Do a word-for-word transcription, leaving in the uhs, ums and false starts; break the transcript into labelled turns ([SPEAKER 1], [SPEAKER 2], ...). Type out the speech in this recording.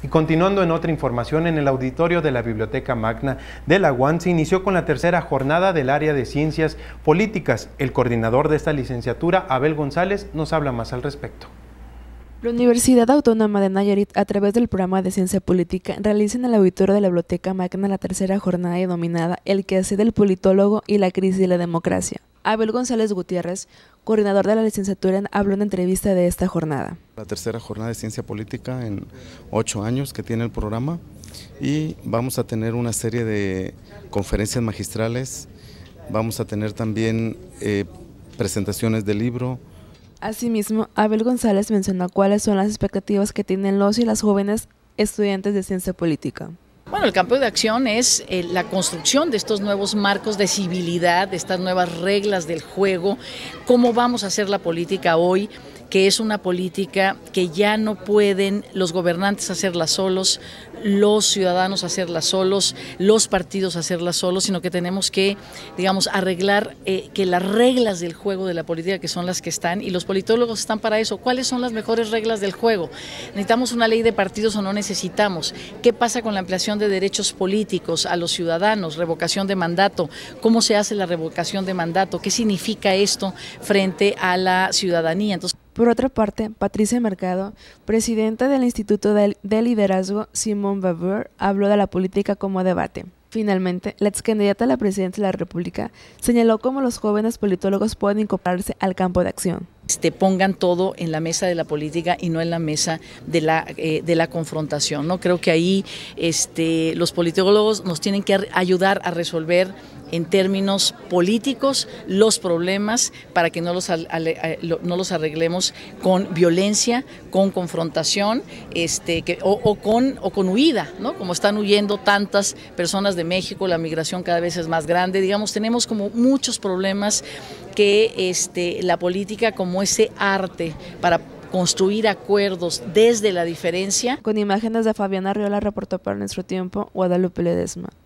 [SPEAKER 1] Y continuando en otra información, en el auditorio de la Biblioteca Magna de la U A N se inició con la tercera jornada del área de Ciencias Políticas. El coordinador de esta licenciatura, Abel González, nos habla más al respecto.
[SPEAKER 2] La Universidad Autónoma de Nayarit, a través del programa de Ciencia Política, realiza en el auditorio de la Biblioteca Magna la tercera jornada denominada El quehacer del politólogo y la crisis de la democracia. Abel González Gutiérrez, coordinador de la licenciatura, habló en una entrevista de esta jornada.
[SPEAKER 3] La tercera jornada de Ciencia Política en ocho años que tiene el programa, y vamos a tener una serie de conferencias magistrales, vamos a tener también eh, presentaciones de libro.
[SPEAKER 2] Asimismo, Abel González mencionó cuáles son las expectativas que tienen los y las jóvenes estudiantes de ciencia política.
[SPEAKER 4] Bueno, el campo de acción es eh, la construcción de estos nuevos marcos de civilidad, de estas nuevas reglas del juego, cómo vamos a hacer la política hoy, que es una política que ya no pueden los gobernantes hacerla solos, los ciudadanos hacerla solos, los partidos hacerla solos, sino que tenemos que, digamos, arreglar eh, que las reglas del juego de la política, que son las que están, y los politólogos están para eso. ¿Cuáles son las mejores reglas del juego? ¿Necesitamos una ley de partidos o no necesitamos? ¿Qué pasa con la ampliación de derechos políticos a los ciudadanos? Revocación de mandato. ¿Cómo se hace la revocación de mandato? ¿Qué significa esto frente a la ciudadanía? Entonces,
[SPEAKER 2] por otra parte, Patricia Mercado, presidenta del Instituto de Liderazgo Simón Beauvoir, habló de la política como debate. Finalmente, la ex candidata a la presidencia de la República señaló cómo los jóvenes politólogos pueden incorporarse al campo de acción.
[SPEAKER 4] Este, pongan todo en la mesa de la política y no en la mesa de la, eh, de la confrontación, ¿no? Creo que ahí este, los politólogos nos tienen que ayudar a resolver en términos políticos los problemas para que no los, no los arreglemos con violencia, con confrontación este, que, o, o, con, o con huida, ¿no? Como están huyendo tantas personas de México, la migración cada vez es más grande, digamos, tenemos como muchos problemas que este, la política como ese arte para construir acuerdos desde la diferencia.
[SPEAKER 2] Con imágenes de Fabiana Arriola, reportó para Nuestro Tiempo, Guadalupe Ledesma.